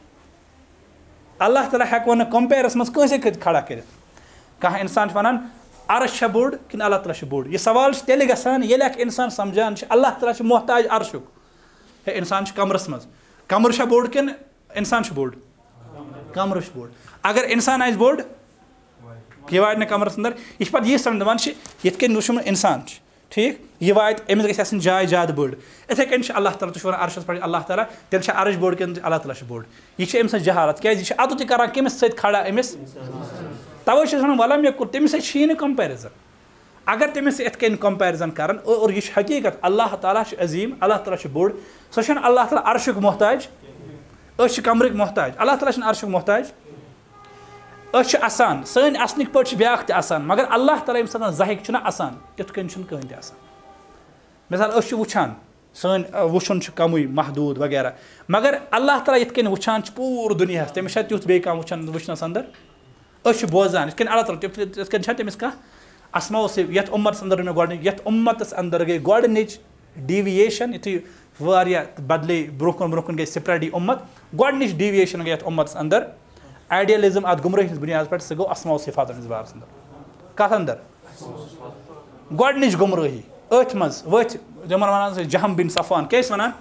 اللہ تعالیٰ ہٮ۪کون نہٕ کَمپیرَس منٛز کٲنٛسے کھٔتۍ کھڑا کٔرِتھ. کانٛہہ اِنسان چھُ وَنان عرش چھا بوٚڑ کِنہٕ اللہ تعالیٰ چھُ بوٚڑ؟ یہِ سوال چھُ تیٚلہِ گژھان ییٚلہِ اکھ اِنسان سَمجھان چھُ اللہ تعالیٰ چھُ محتاج عرشُک. ہے اِنسان چھُ کَمرَس منٛز, کَمرٕ چھا بوٚڑ کِنہٕ اِنسان چھُ بوٚڑ؟ کَمرٕ چھُ بوٚڑ. اگر اِنسان آسہِ بوٚڑ, یہِ واتہِ نہٕ کَمرَس اَندَر. یہِ چھِ پَتہٕ یی سَمجھ دَپان چھِ یِتھ کٔنۍ وٕچھُن اِنسان چھُ, ٹھیٖک, یہِ واتہِ, أمِس گژھِ آسٕنۍ جاے زیادٕ بٔڑ. اِتھَے کٔنۍ چھِ اللہ تعالیٰ, تُہۍ چھِو وَنان عرشَس پٮ۪ٹھ اللہ تعالیٰ, تیٚلہِ چھا عرش بوٚڑ کِنہٕ اللہ تعالیٰ چھُ بوٚڑ؟ یہِ چھِ أمۍ سٕنٛز جہالت, کیٛازِ یہِ چھِ اَدٕ تہِ کَران کٔمِس سۭتۍ کھڑا, أمِس. تَوَے چھِ أسۍ وَنان وَلَم یَکُن, تٔمِس سۭتۍ چھِی نہٕ کَمپیرِزَن. اگر تٔمِس سۭتۍ یِتھ کٔنۍ کَمپیرِزَن کَران, اور یہِ چھِ حقیٖقت اللہ تعالیٰ چھُ عظیٖم, اللہ تعالیٰ چھُ بوٚڑ, سۄ چھَنہٕ اللہ تعالیٰ عرشُک محتاج, أسۍ چھِ کَمرٕکۍ محتاج, اللہ تعالیٰ چھِنہٕ عرشُک محتاج. أسۍ چھِ اَسان, سٲنۍ اَسنٕکۍ پٲٹھۍ چھِ بیٛاکھ تہِ آسان, مگر اللہ تعالیٰ ییٚمہِ ساتہٕ زاہِک چھُنہ آسان, تِتھ کٔنۍ چھُنہٕ کٕہٕنۍ تہِ آسان. مِثال أسۍ چھِ وٕچھان, سٲنۍ وٕچھُن چھُ کَمٕے محدوٗد وغیرہ, مگر اللہ تعالیٰ یِتھ کٔنۍ وٕچھان چھِ پوٗرٕ دُنیاہَس, تٔمِس چھا تیُتھ بیٚیہِ کانٛہہ وٕچھنَس اَندَر؟ أسۍ چھِ بوزان یِتھ کٔنۍ اللہ تعالیٰ, تِتھ کٔنۍ چھا تٔمِس کانٛہہ اَسماو صِف. یَتھ اُمَتَس اَندَر مےٚ گۄڈٕنِچ, یَتھ اُمَتَس اَندَر گٔے گۄڈٕنِچ ڈیٖویشَن, یُتھُے واریاہ بَدلے برونٛہہ کُن گٔے سِپرٛٮ۪ڈ یہِ اُمَت, گۄڈٕنِچ ڈیٖویشَن گٔے یَتھ اُمَتَس اَندَر, آیڈِیَلِزم اَتھ گُمرٲہی ہِنٛدِس بُنیادَس پٮ۪ٹھ, سُہ گوٚو اَسماو صِفاتَن ہِنٛدِس بارَس اَندَر. कत अंदर गोडनिच गुमराही अथ मज वथ जमन वन जहम बिन सफवान क्या वन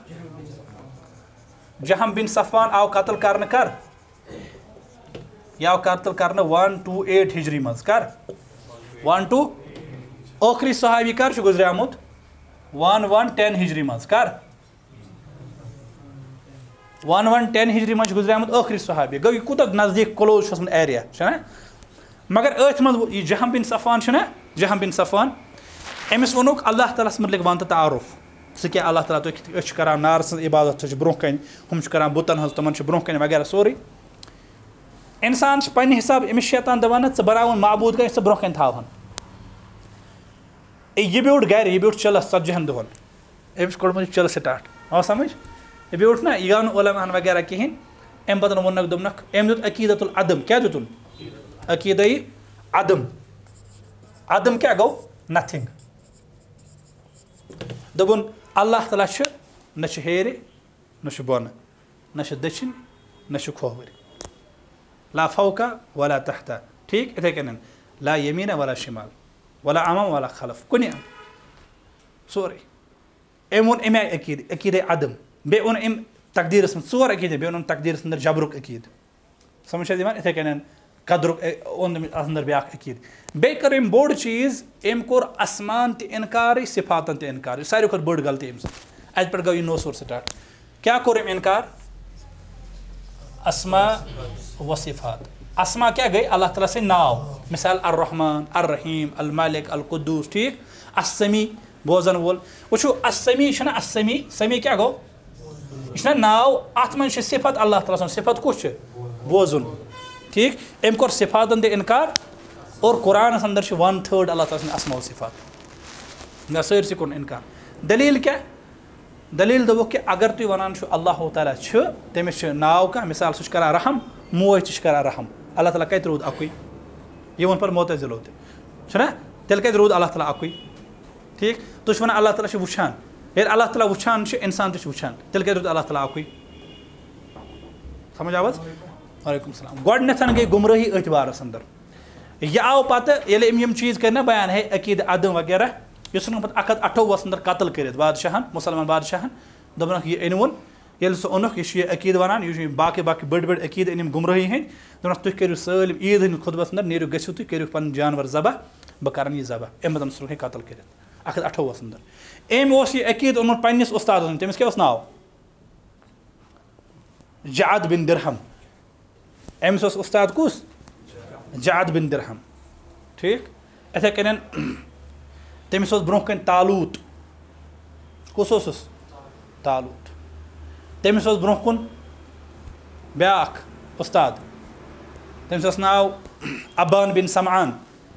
जहम बिन सफवान आव कत्ल कर यह कत्ल कर 128 हिजरी मज कर 12 आखिरी सहाबी कर गुजरियामुत 1110 हिजरी मज कर 1110 हिजरी मज गुजरियामुत आखिरी सहाबी गो यह कूत नजदीक क्लोज एरिया मगर अथ मज जहम bin Safwan जहम bin Safwan Amish वोनुक अल्लाह ताला मतलब वन तारुफ सह क्या अल्लाह ताला तुम कर नार सज इबादत ब्रोह कन हम कर बुतन हज तमन ब्रोह कन वगैरह सोरे इंसान पन्ने हिसाब अमिस शैतान दपान ज बनावन माबूद गई ज ब्रोह कन थावन यह ब्यूट गर यह ब्यूट चलस 40 दोहन अमिस कोड़मुत चल स्टार्ट आओ समझ यह ब्यूट ना यह गो उलमान वगैरह कहें अम पत वोनक दोनक अम दुत अकीदतुल अदम क्या दुतुन अकीद अदम अदम क्या गो नथिंग दोपन अल्लाह ताला न हेर न बोन न दक्षिण न खोवर ला फौका वला तहता ठीक इथे कन ला यमीन वला शिमाल वला अमम वला खलफ कुन सोरे अम वोन अमे अकीद अदम बे ओन अम तकदीरस में चोर अकीद बे ओन तकदीरस अंदर जबरुक अकीद समझ इथे कन कदरुक अंदर ब्या अकीद बे कर अम बोड़ चीज़ अम कोर आसमान त इनकार सिफातन त इनकार सारे खुद बड़ गलती अम अत पे गो यह नो सोर स्टार्ट क्या कोर अम इनकार अस्मा व सिफात अस्मा क्या गई अल्लाह ताला से नाव मिसाल अर्रहमान अर्रहीम अल मालिक अल कुद्दूस ठीक अस्समी बोजन वोल वो अस्समी अस्समी समी क्या गो यह नाव अत मन सिफत अल्लाह ताला सिफत कुछ बोजुन ठीक अम कोर सिफातन त इनकार और कुरान अंदर 1/3 अल्लाह ताला अस्मा सिफात ना सरसी कोन इनकार दलील क्या दलील दबो कि अगर तुम वनान अल्लाह ताला तमिस नाव कह मिसाल सह कर रहम मोज कर रहम अल्लाह ताला कत रूद अकुई यह वन पर मोतजिलो ना तेल कत रूद अल्लाह ताला अकुई ठीक तुम वन अल्लाह ताला वुचान ये अल्लाह ताला वुचान इंसान तुचान तेल कत रूद अल्लाह ताला अकुई समझ आवाज वालेकुम सलाम गोडन गई गुमराही अथ बारस अंदर यह आव पत यम चीज़ कर बयान है अकीद अदम वगैरह इस पे 128 अंदर कत्ल कर बादशाहन मुसलमान बादशाहन दोपन यह अनवन ये सह ओनक यह अकीद वन यह बाकी बाकी बड़ बड़ अकीद अनिम गुमराही हंद दोपन तुम करो सालिम ईद हंद खुतबस अंदर नीरू गु तुम करो पन जानवर ज़बह बह कर यह ज़बह अम पत सह कत्ल कर 128 अंदर अम यह अकीद ओनमुत पन्निस उस्ताद तमिस क्या नाव जाद बिन दिरहम अमिस उस्ताद कुस जाद बिन दिरहम ठीक इथे कन तमिस ब्रोह कन तालूत कुस तालूत तमिस ब्रोह कुन ब्या उस्ताद तमिस नाव अबान बिन समान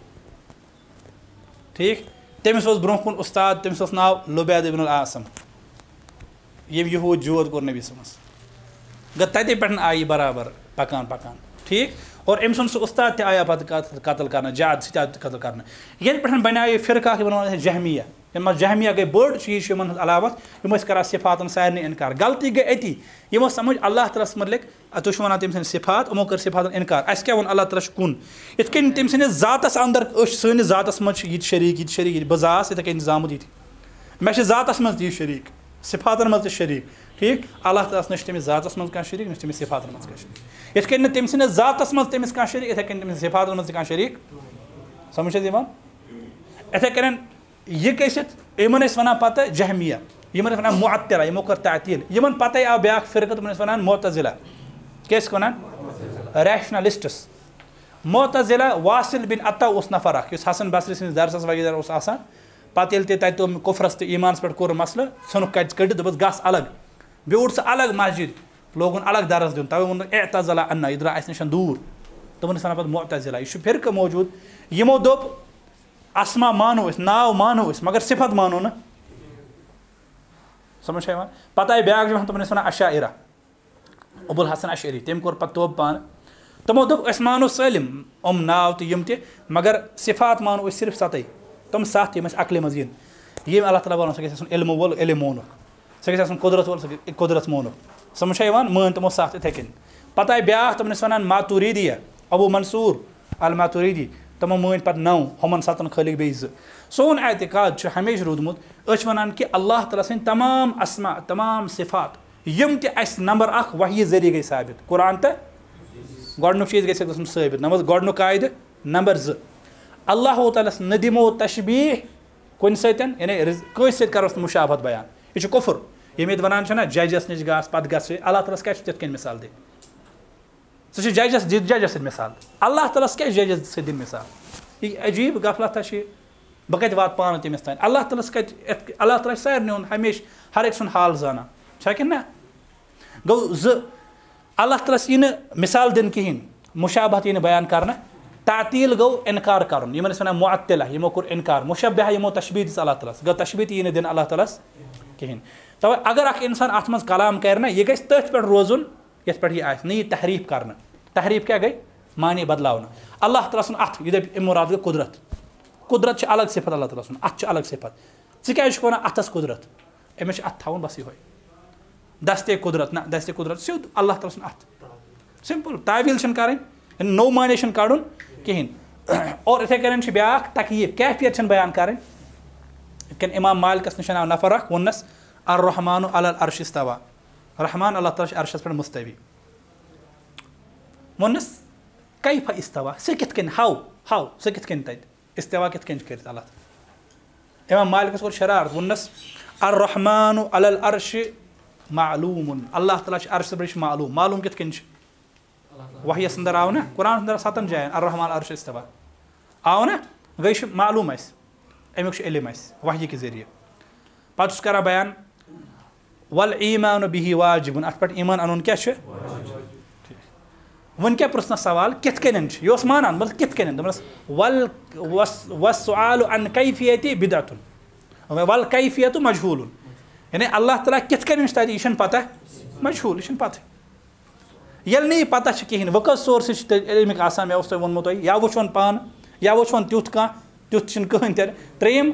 ठीक तमिस ब्रोह कुन उस्ताद तमिस नाव लुबैद बिन आसम यम यहूद जोद कोर नबी समस ग तते पे आई बराबर पकान पकान ठीक और अम सुन उस्ताद आया पत कत्ल कर जाद सह कत्ल कर ये पे बना फिरका वन जहमिया इन जहमिया गई बड़ चीज़ अलावत यम कर सिफातन सारे इनकार गलती गई अति यमो समझ अल्लाह तलस मतलब तुम वन तम सिफात यमो कर सिफातन इनकार अस क्या वो अल्लाह तला कुन इत तम सस ज़ातस अंदर सैनिस ज़ातस मज शरीक बह ज़ास इथे कन जामुत ये मे ज़ातस मज शरीक सिफातन मज शरीक ठीक अल्लाह ताला न तमिस ज़ातस मज कह शरीक न तमिस सिफातन मज कह शरीक इत कन तम सस ज़ातस मज तमिस कह शरीक इथे कन तमिस सिफातन मज कह शरीक समझ इथे कन यह गसित यमन वन पत जहमिया यमन वन मुअत्तिला यमो कर तातील यमन पत आव ब्या फिरकत वन मोतजिला क्या वन रैशनलिस्टस मोतजिला वासिल बिन अत्ता नफर हसन बसरी सस दरसस वगैरह पत तुम कुफरस तो ईमानस पे कोर मसल नुक कड़ दोपस गस अलग ब्यूट सह अलग मस्जिद लोगन अलग दरस दिन तवे वो एतज़ला अन्ना यह द्रा नश दूर तुम पे मोतजिला यह फिरक मौजूद यमो दोप अस्मा मानो नाव मानो मगर सिफत मानो न समझ पत आई ब्या तुम वन अशाइरा अबुल हसन अशरी तम कोर पे तोब पान तमो दोप मानो सलिम नाव तो यम मगर सिफात मानो सिर्फ 7 तम 7 यम अकल मजीन ये अल्लाह ताला वन सह इल्म वोल इल्म मोनुक सह कुदरत वोल सह कुदरत मोनुक समझ मान तमो 7 इथे कन पत आई ब्या तुम वन Maturidiya Abu Mansur al Maturidi تمو مان پتہ 9 ہمن 7 خٲلی بیٚیہِ 2 سون اعتقاد چھُ ہمیشہِ روٗدمُت أسۍ وَنان کہِ اللہ تعالیٰ سٕنٛدۍ تمام اسما تمام صفات یِم تہِ اَسہِ نمبر 1 وحی ذٔریعہٕ گٔے ثابت قرآن تہٕ گۄڈنیُک چیٖز گژھِ گژھُن ثٲبت گۄڈنیُک قاعدٕ نمبر 2 اللہ تعالیٰ ہس نہ دِمو تشبیٖح کُنہِ سۭتۍ یعنی کٲنٛسہِ سۭتۍ کروس نہٕ مُشابہت بیان یہِ چھُ کُفر یِم ییٚتہِ وَنان چھِ نہ ججس نِش گژھ پتہٕ گژھِ اللہ تعالیٰ ہس کیٛاہ چھُ تِتھ کٔنۍ مِثال دِنۍ سُہ چھُ ججس سۭتۍ مِثال اللہ تعالیٰ ہس کیٛاہ چھِ ججس سۭتۍ دِنۍ مِثال یہِ عجیٖب غفلتھا چھِ بہٕ کَتہِ واتہٕ پانہٕ تٔمِس تانۍ اللہ تعالیٰ ہس کَتہِ اللہ تعالیٰ چھُ سارنٕے ہُنٛد ہمیشہِ ہر أکۍ سُنٛد حال زانان چھا کِنہٕ نہ گوٚو 2 اللہ تعالیٰ ہس یی نہٕ مِثال دِنہٕ کِہیٖنۍ مُشابہت یی نہٕ بیان کرنہٕ تعطیٖل گوٚو اِنکار کرُن یِمن ٲسۍ وَنان معطلہ یِمو کوٚر اِنکار مُشبہہ یِمو تشبیٖح دِژ اللہ تعالیٰ ہس گوٚو تشبیٖح تہِ یی نہٕ دِنہٕ اللہ تعالیٰ ہس کِہیٖنۍ تَوے اگر اکھ اِنسان اَتھ منٛز کلام کرِ نہ یہِ گژھِ تٔتھۍ پٮ۪ٹھ روزُن یَتھ پٮ۪ٹھ یہِ آسہِ نہٕ یہِ تحریٖف کرنہٕ تحریٖف کیٛاہ گٔے معنے بدلاونہٕ اللہ تعالیٰ سُنٛد اَتھٕ یہِ دَپہِ اَمہِ مُراد گوٚو قُدرت چھِ الگ صفت اللہ تعالیٰ سُنٛد اَتھٕ چھُ الگ صفت ژٕ کیٛازِ چھُکھ وَنان اَتھس قُدرت أمِس چھُ اَتھٕ تھاوُن بس یِہوے دستے قُدرت نہ دستے قُدرت سیوٚد اللہ تعالیٰ سُنٛد اَتھٕ سمپل تعویٖل چھنہٕ کَرٕنۍ نوٚو معنے چھُنہٕ کَڑُن کِہینۍ اور یِتھٕے کٔنۍ چھِ بیٛاکھ تقیٖف کیفیت چھنہٕ بیان کَرٕنۍ یِتھ کٔنۍ اِمام مالکس نِش آو نفر اکھ ووٚننس الرحمانُ علی العرشِ استوا رحمان اللہ تعالیٰ چھُ عرشس پٮ۪ٹھ مُستوی ووٚننس کیفہ استوا سُہ کِتھ کٔنۍ ہاو سُہ کِتھ کٔنۍ تتہِ استوا کِتھ کٔنۍ چھُ کٔرِتھ اللہ تعالیٰ اِمام مالکس کوٚر شرارت ووٚننس الرحمانُ علی العرشِ معلوٗمُن اللہ تعالیٰ چھُ عرشس پٮ۪ٹھ چھُ معلوٗم کِتھ کٔنۍ چھُ وحیس اندر آو نہ قرآنس اندر 7 جاین الرحمان العرشِ استوا آو نہ گٔے چھُ معلوٗم اَسہِ اَمیُک چھُ علم اَسہِ وحی کہِ ذٔریعہٕ پتہٕ چھُس کران بیان ول ایٖمانُ بِہی واجِبُن اَتھ پٮ۪ٹھ ایٖمان اَنُن کیٛاہ چھُ وۄنۍ کیٛاہ پرٛژھنس سوال کِتھ کٔنۍ چھُ یہِ اوس مانان مطلب کِتھ کٔنۍ دوٚپنس وَالسُؤالُ عن کیفیتِ بِدعتُن ول کیفیتُ مجہوٗلُن یعنی اللہ تعالیٰ کِتھ کٔنۍ چھُ تَتہِ یہِ چھنہٕ پتہ مجہوٗل یہِ چھنہٕ پتہ ییٚلہِ نہٕ یہِ پتہ چھِ کِہینۍ وۄنۍ کٔژ سورسٕز چھِ اَمِکۍ آسان مےٚ اوس تۄہہِ ووٚنمُت تۄہہِ یا وٕچھون پانہٕ یا وٕچھون تیُتھ کانٛہہ تیُتھ چھُنہٕ کٕہٕنۍ تہِ 3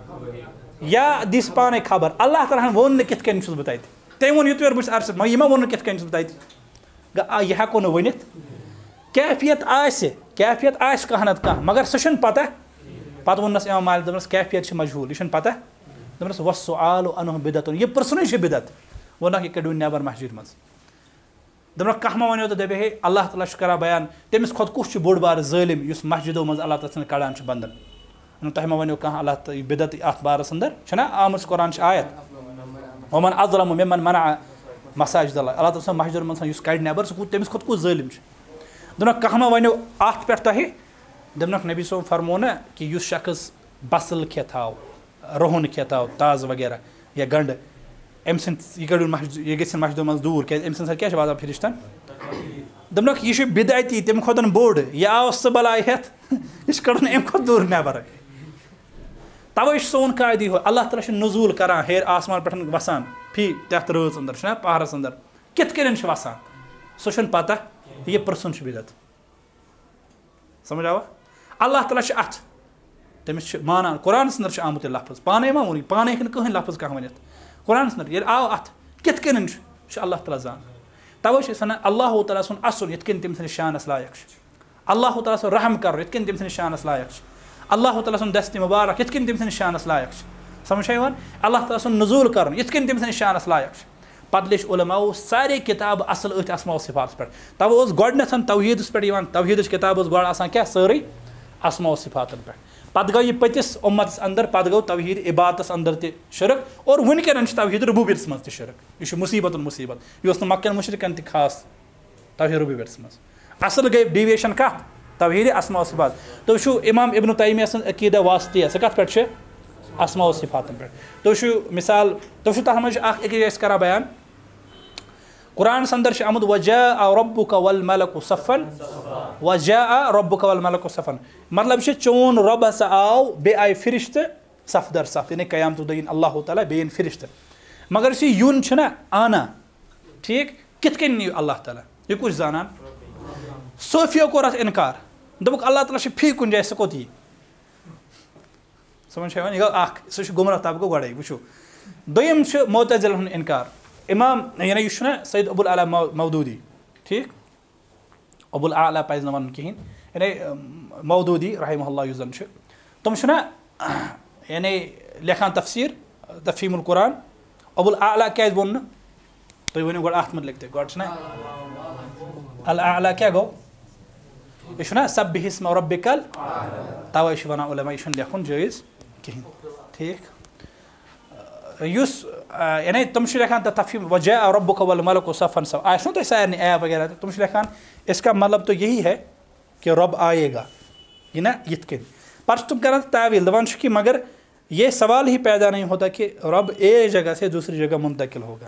یا دِس پانے خبر اللہ تعالیٰ ہن ووٚن نہٕ کِتھ کٔنۍ چھُس بہٕ تَتہِ تٔمۍ ووٚن یِتھ پٲٹھۍ بہٕ چھُس عرشس یہِ ما ووٚن نہٕ کِتھ کٔنۍ چھُس بہٕ تَتہِ یہِ ہٮ۪کو نہٕ ؤنِتھ کیفیت آسہِ کانٛہہ نتہٕ کانٛہہ مگر سُہ چھُنہٕ پتہ پتہٕ ووٚننس اِمام مالک دوٚپنس کیفیت چھِ مجہوٗل یہِ چھُنہٕ پتہ دوٚپنس وَالسُؤالُ عنہُ بِدعتُن یہِ پرٛژھنُے چھُ بِدعت ووٚنکھ یہِ کٔڑِو نٮ۪بر مسجد منٛز دوٚپنکھ کانٛہہ ما وَنیو تہٕ دَپے ہے اللہ تعالیٰ چھُ کران بیان تٔمِس کھۄتہٕ کُس چھُ بوٚڑ بارٕ ظٲلِم یُس مسجدو منٛز اللہ تعالیٰ سٕنٛدۍ کڑان چھُ بنٛدن تۄہہِ ما وَنیو کانٛہہ اللہ تعالیٰ بِدعت اَتھ بارس انٛدر چھُنہ آمٕژ قرآن چھِ آیت وَمن اظلم ممن منع مساجد اللہ اللہ تعالیٰ سٕنٛز مسجدن منٛز یُس کڑِ نٮ۪بر سُہ تٔمِس کھۄتہٕ کُس ظٲلِم چھُ دوٚپنکھ کانٛہہ ما وَنیو اَتھ پٮ۪ٹھ تۄہہِ دوٚپنکھ نبی صٲب فرمو نہ کہِ یُس شخص بصل کھٮ۪تھ آو رُہن کھٮ۪تھ آو تازٕ وغیرہ یا گنٛڈٕ أمۍ سٕنٛدۍ یہِ کٔڑِو مسجد یہِ گژھِ مسجدو منٛز دوٗر کیٛازِ أمۍ سٕنٛدِ سۭتۍ کیٛاہ چھِ واتان فرشتن دوٚپنکھ یہِ چھُ بِدعتی تَمہِ کھۄتہٕ بوٚڑ یہِ آو سُہ بلاے ہٮ۪تھ یہِ چھُ کڑُن اَمہِ کھۄتہٕ دوٗر نٮ۪بر تَوے چھُ سون قاعدٕ یِہوے اللہ تعالیٰ چھُ نزوٗل کران ہیٚرِ آسمان پٮ۪ٹھ وسان فی تَتھ رٲژ انٛدر چھُنہ پہرس انٛدر کِتھ کٔنۍ چھُ وسان سُہ چھُنہٕ پتہ یہِ پرٛژھُن چھُ بِدعت سمجھ آوا اللہ تعالیٰ چھُ اَتھٕ تٔمِس چھِ مانان قرآنس انٛدر چھُ آمُت یہِ لفظ پانے ما ووٚن یہِ پانے ہیٚکہِ نہٕ کٕہٕنۍ لفظ کانٛہہ ؤنِتھ قرآنس انٛدر ییٚلہِ آو اَتھٕ کِتھ کٔنۍ چھُ یہِ چھُ اللہ تعالیٰ زانان تَوے چھِ أسۍ وَنان اللہُ تعالیٰ سُنٛد اَصُل یِتھ کٔنۍ تٔمۍ سٕنٛدِس شانس لایق چھُ اللہُ تعالیٰ سُنٛد رحم کرُن یِتھ کٔنۍ تٔمۍ سٕنٛدِس شانس لایق چھُ اللہُ تعالیٰ سُنٛد دستہِ مُبارک یِتھ کٔنۍ تٔمۍ سٕنٛدِس شانس لایق چھُ سمجھ چھا یِوان اللہ تعالیٰ سُنٛد نزوٗل کرُن یِتھ کٔنۍ تٔمۍ سٕنٛدِس شانس لایق چھُ پتہٕ لیٚچھ علماو سارے کِتابہٕ اَصٕل أتھۍ اسماء صِفاتس پٮ۪ٹھ تَوے اوس گۄڈٕنیتھ توحیٖدس پٮ۪ٹھ یِوان توحیٖدٕچ کِتاب ٲس گۄڈٕ آسان کیٛاہ سٲرٕے اسماء صِفاتن پٮ۪ٹھ پتہٕ گوٚو یہِ پٔتِس اُمتس انٛدر پتہٕ گوٚو توحیٖد عبادتس انٛدر تہِ شرک اور وُنکیٚن چھُ توحیٖد ربوٗبیتس منٛز تہِ شرک یہِ چھُ مُصیٖبتُن مُصیٖبت یہِ اوس نہٕ مکٮ۪ن مُشرِکن تہِ خاص توحیٖد ربوٗبیتس منٛز اَصٕل گٔے ڈیویشن کتھ توحیٖد اسماء صِفات تُہۍ وٕچھِو اِمام ابن تیمیہ سٕنٛز عقیٖدہ واسطیہ سُہ کتھ پٮ۪ٹھ چھِ اسماء صِفاتن پٮ۪ٹھ تُہۍ وٕچھِو مِثال تُہۍ وٕچھِو تتھ منٛز چھُ اکھ أکِس جایہِ أسۍ کران بیان قرآنس انٛدر چھُ آمُت وَجاءَ رَبُّکَ وَالْمَلَکُ صَفًّا وَجاءَ رَبُّکَ وَالْمَلَکُ صَفًّا مطلب چھُ چون رۄب ہسا آو بیٚیہِ آیہِ فرشتہٕ صف در صف یعنی قیامتُک دۄہ یِن اللہ تعالیٰ بیٚیہِ یِن فرشتہٕ مگر یُس یہِ یُن چھُنہ آنا ٹھیٖک کِتھ کٔنۍ نِیو اللہ تعالیٰ یہِ کُس زانان صوفیو کوٚر اتھ اِنکار دوٚپُکھ اللہ تعالیٰ چھُ فی کُنہِ جایہِ سُہ کوٚت یی سمجھ چھا یِوان یہِ گوٚو اکھ سُہ چھُ گُمراہ طبقہٕ گۄڈے وٕچھِو دوٚیِم چھُ معتزِلن ہُنٛد اِنکار اِمام یعنی یہِ چھُنہ سید ابوالعلیٰ مودوٗدی ٹھیٖک ابوالعلیٰ پزِ نہٕ وَنُن کِہینۍ यानी मौदूदी रहमहुल्लाह युज़ ज़न तुम छुना यानी लेखान तफसीर तफहीमुल कुरान अबुल आला क्या वोन तुम वो गोड अत मुतलिक गोड छुना अल आला क्या गो यह छुना सब्बिह इस्म रब्बिकल तवे वनान उलमा यह लेखुन जायज़ कहीं ठीक युस यानी तुम लेखान तफहीम वजा रब्बुका वल मलकु सफ़न सफ़ आस ना सारे ऐप वगैरह तुम लेखान इसका मतलब तो यही है कि रब आएगा ये ना यित कन पर तुम कर तावील दपान कि मगर ये सवाल ही पैदा नहीं होता कि रब एक जगह से दूसरी जगह मुंतकिल होगा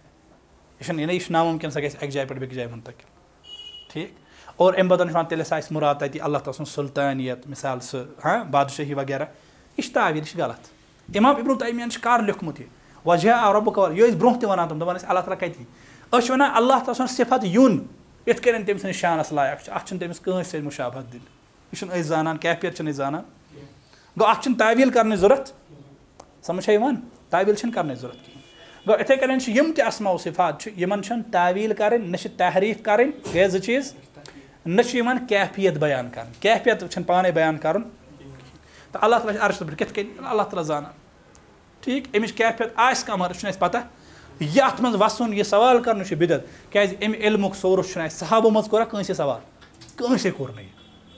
यह नामुमकिन सह एक जाय पे जाय मुंतकिल ठीक और अम बदन तेल मुराद तक अल्लाह ताला सुल्तानियत मिसाल सह हाँ बादशाही वगैरह यह तावील यह गलत इमाम इब्न तैमिय्यन कर लिखमुत वजह रब्बुका यह ब्रोह तक वन तुम दपान अल्लाह ताला कति वन अल्लाह ताला सिफत युन इत कन तम सद शानस लायक अत तमिस कंस मुशाबहत दिन यह जानान कैफियत जानान गो अत तावील करने जरूरत समझ तावील करने जरूरत कहीं गो इथे कन यम तस्मा सिफात यमन तावील कर न तहरीफ कर गए जो चीज़ न कैफियत बयान कर कैफियत पाने बयान कर तो अल्लाह ताला अर्श पे कित अल्लाह ताला जाना ठीक अमिच कैफियत आस कमर पता यह अत मज वसन यह सवाल कर बिदत क्या अम इल्मुक सोर्स सहाबों मज कोरा कंसे सवाल कंसे कोर नहीं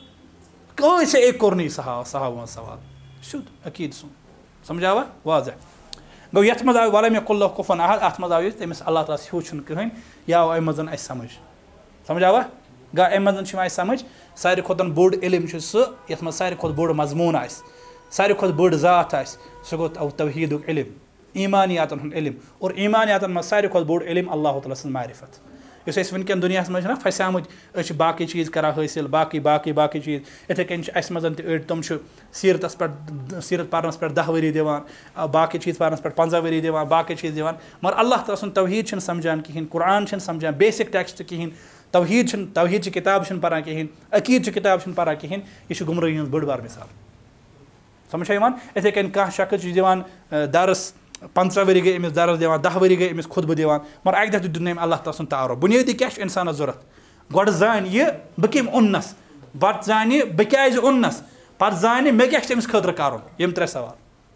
कंसे एक कोर नहीं सहाबों मज सवाल शुद्ध अकीद सुन समझावा वाजह गो ये मज आव वलम यकुल लहु कुफुवन अहद अत मज आव तमिस अल्लाह ताला हूँ कहें यह आव अम मज समझावा गा अम मज समझ सारे खुद बोड़ इल्म सह ये मज सारे खुद बोड़ मजमून आ सारे खुद बोड़ ज़ात आ सह गो तौहीदुक इल्म ईमानियातन हुंद इल्म और ईमानियातन मज सारे खुद बोड़ इल्म अल्लाह ताला सन्द मारिफत इस वनकन दुनिया मज ना फसामुत बाकी चीज़ करा हासिल बाकी बाकी बाकी चीज़ इथे कन मज तुम सीरतस पे सीरत पारनस पे 10 वरी दिवान बाकी चीज़ पारनस पे 15 वरी दिवान बाकी चीज़ दिवान मगर अल्लाह ताला सन्द तौहीद समझान कहीं कुरान समझान बेसिक टेक्स्ट कहीं तौहीद किताब पढ़ान कहीं अकीद किताब पढ़ान कहीं यह गुमराही हज बड़ बार मिसाल समझ इथे कन कह शख्स दिवान दरस 15 वरी गई अमिस दरस दिवान 10 वरी गई अमिस खुतबह दिवान मगर अक दह दिन अल्लाह ताला सन्द तारुफ बुनियादी क्या इंसानस जरूरत गोड जान यह बह कम उन्नस पत जान बह क्या उन्नस पत जान मे क्या अमिस खतर कर यम 3 सवाल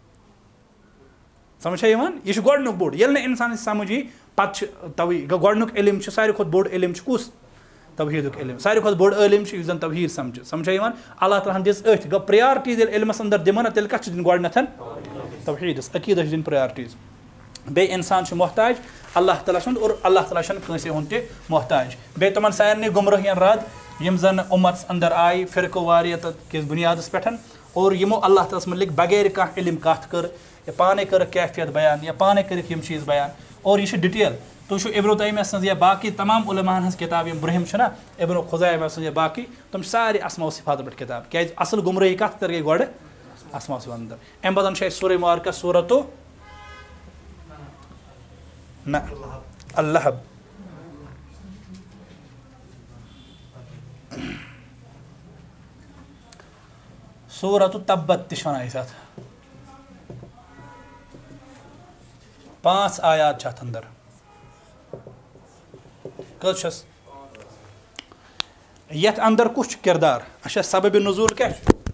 समझ यह गोडनुक बोड़ ये इंसान समझ यी पत तवी गोडनुक इल्म सारे खुद बोड़ इल्म कुस तौहीदुक इल्म सारे खुद बोड़ इल्म जन तौहीद समझ अल्लाह ताला दिस अथ गो प्रायोरिटीज इल्मस अंदर दिमन तेल कत दिन गोडनथन तौहीदस अकीदस दिन प्रायोरिटीज बे इंसान मोहताज अल्लाह ताला सुंद और अल्लाह ताला कंसे हुंद ते मोहताज बे तमन सारे गुमराहियन रद यम जन उम्मत अंदर आय फिरको वारियत किस बुनियादस पे और यमो अल्लाह ताला मुतल्लिक बगैर कह इल्म कत कर या पाने कर कैफियत बयान या पाने कर चीज़ बयान और यह डिटेल तुम इब्न तैमिय्या सन्ज या बाकी तमाम उलमान हज किताब ब्रहिम इब्न खुज़ैमा सन्ज या बाकी तुम सारे अस्मा सिफात पे किताब क्या असल गुमराही कत कर गई गोड़ अस्मा सिफात अंदर अम बदन सूरह मुबारका सूरतो न अल्लहब सूरत तब्बत वन 5 आयात अंदर कस यथ अंदर कुछ किरदार अच्छा सबब नुज़ूल क्या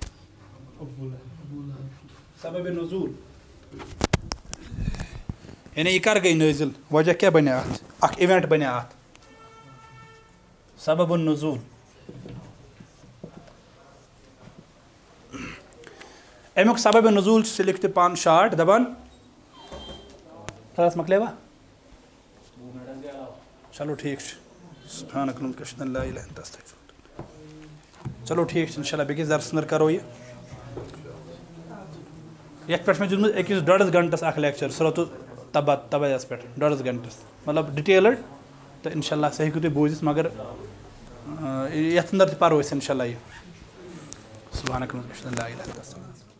सबब नुज़ूल यानी यह कर गई नाज़िल वजह क्या बने अख इवेंट बने अत सबब नुज़ूल अमुक सबब नुज़ूल से लिखते पान शार्ट दबान मकलेवा चलो ठीक चलो ठीक इंशाल्लाह बेकिस दर्स अंदर करो ये पे मे दिखुत अकिस 1.5 घंटस लेक्चर सूरत तब्बत पे 1.5 घंटस मतलब डिटेलड तो इंशाल्लाह सह हेकु तुम बूझित मगर ये अंदर पो इंशाल्लाह ये सुब्हानक